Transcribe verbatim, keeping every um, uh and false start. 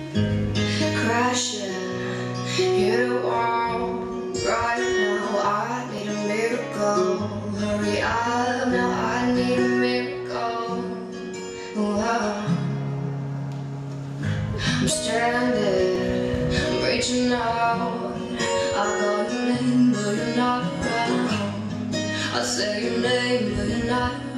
crashing, hit a wall. Right now I need a miracle. Hurry up, now I need a miracle. Whoa. I'm stranded, I'm reaching out. I call your name, but you're not around. I say your name, but you're not around.